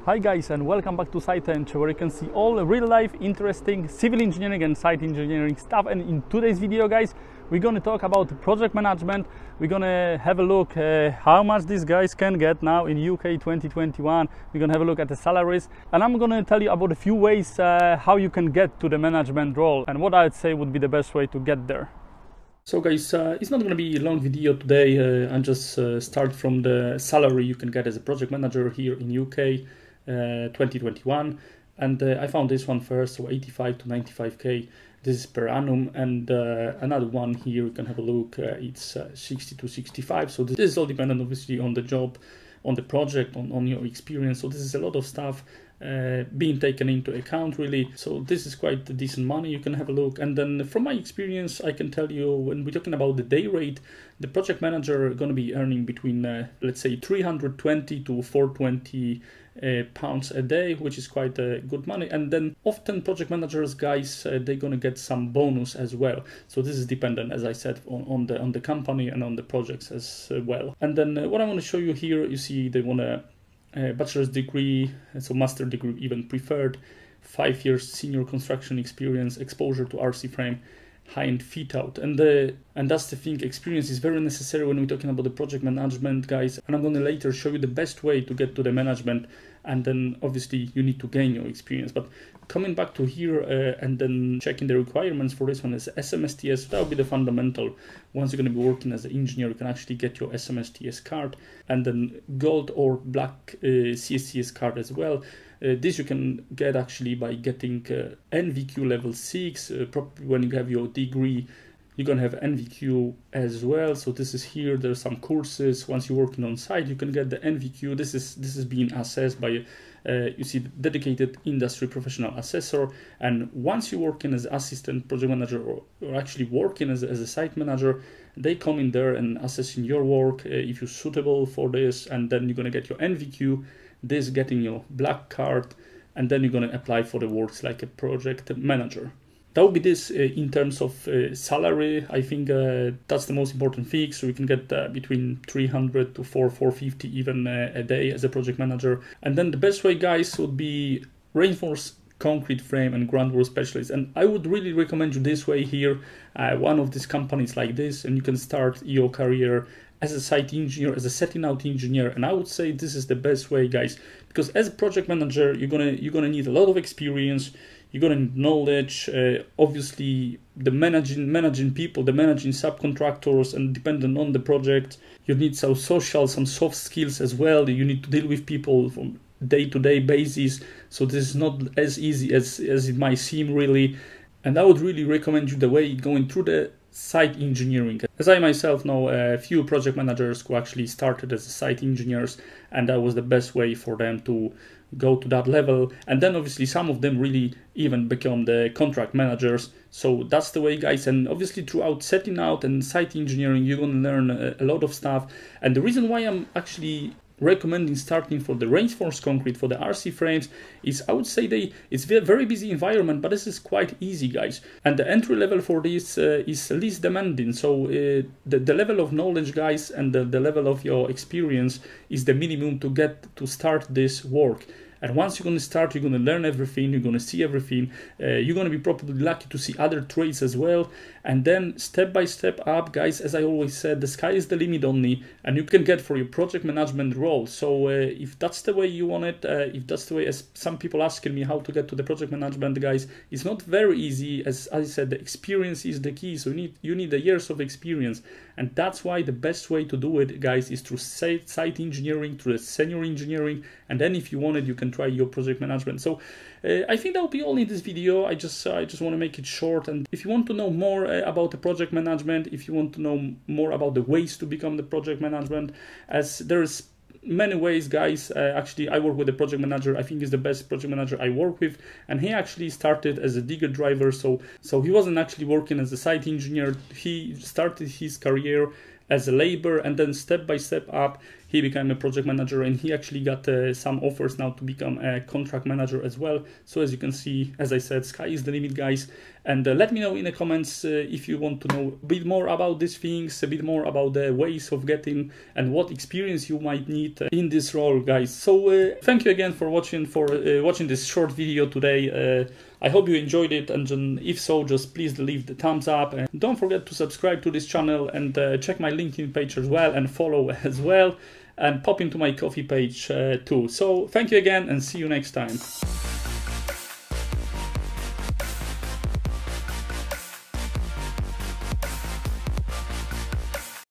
Hi guys, and welcome back to SiteEng, where you can see all the real life interesting civil engineering and site engineering stuff. And in today's video guys, we're going to talk about project management. We're going to have a look how much these guys can get now in UK 2021. We're going to have a look at the salaries, and I'm going to tell you about a few ways how you can get to the management role and what I'd say would be the best way to get there. So guys, it's not going to be a long video today. I'll just start from the salary you can get as a project manager here in UK 2021, and I found this one first, so 85 to 95k. This is per annum, and another one here you can have a look, it's 60 to 65. So this is all dependent obviously on the job, on the project, on your experience. So this is a lot of stuff being taken into account really. So this is quite decent money. You can have a look, and then from my experience I can tell you, when we're talking about the day rate, the project manager are going to be earning between let's say 320 to 420 pounds a day, which is quite good money. And then often project managers guys, they're going to get some bonus as well. So this is dependent, as I said, on the company and on the projects as well. And then what I want to show you here, you see they want a bachelor's degree, so master degree even preferred, 5 years senior construction experience, exposure to RC frame, high-end fit out, and that's the thing. Experience is very necessary when we're talking about the project management guys, and I'm going to later show you the best way to get to the management, and then obviously you need to gain your experience. But coming back to here and then checking the requirements for this one is SMSTS. That will be the fundamental. Once you're going to be working as an engineer, you can actually get your SMSTS card, and then gold or black CSCS card as well. This you can get actually by getting NVQ level 6. Probably when you have your degree, you're going to have NVQ as well. So this is here. There's some courses. Once you're working on site, you can get the NVQ. This is being assessed by you see, dedicated industry professional assessor. And once you're working as assistant project manager or actually working as a site manager, they come in there and assessing your work if you're suitable for this, and then you're going to get your NVQ. This getting your black card, and then you're going to apply for the works like a project manager. That would be this in terms of salary. I think that's the most important thing. So you can get between 300 to 450 even a day as a project manager. And then the best way guys would be reinforced concrete frame and groundwork specialist, and I would really recommend you this way here, one of these companies like this, and you can start your career as a site engineer, as a setting out engineer. And I would say this is the best way guys, because as a project manager you're gonna need a lot of experience, you're gonna need knowledge, obviously the managing people, the managing subcontractors, and depending on the project you need some social, some soft skills as well. You need to deal with people from day-to-day basis, so this is not as easy as it might seem really. And I would really recommend you the way going through the site engineering, as I myself know a few project managers who actually started as site engineers, and that was the best way for them to go to that level. And then obviously some of them really even become the contract managers. So that's the way guys. And obviously throughout setting out and site engineering you're going to learn a lot of stuff. And the reason why I'm actually recommending starting for the reinforced concrete, for the RC frames, is I would say it's a very busy environment, but this is quite easy guys, and the entry level for this is least demanding. So the level of knowledge guys and the level of your experience is the minimum to get to start this work. And once you're going to start, you're going to learn everything, you're going to see everything, you're going to be probably lucky to see other trades as well. And then step by step up, guys, as I always said, the sky is the limit only, and you can get for your project management role. So if that's the way you want it, if that's the way, as some people asking me how to get to the project management, guys, it's not very easy. As I said, the experience is the key. So you need the years of experience. And that's why the best way to do it, guys, is through site engineering, through the senior engineering. And then if you want it, you can try your project management. So I think that will be all in this video. I just want to make it short. And if you want to know more about the project management, if you want to know more about the ways to become the project management, as there's many ways guys. Actually I work with a project manager, I think he's the best project manager I work with, and he actually started as a digger driver, so he wasn't actually working as a site engineer. He started his career as a laborer, and then step by step up he became a project manager, and he actually got some offers now to become a contract manager as well. So as you can see, as I said, sky is the limit, guys. And let me know in the comments if you want to know a bit more about these things, a bit more about the ways of getting and what experience you might need in this role, guys. So thank you again for watching this short video today. I hope you enjoyed it, and if so, just please leave the thumbs up, and don't forget to subscribe to this channel, and check my LinkedIn page as well, and follow as well, and pop into my Ko-fi page too. So thank you again, and see you next time.